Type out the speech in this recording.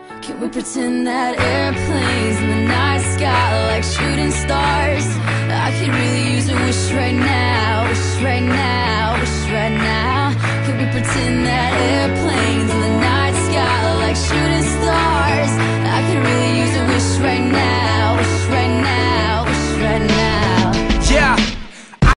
Can we pretend that airplanes in the night sky like shooting stars? I could really use a wish right now, wish right now, wish right now. Can we pretend that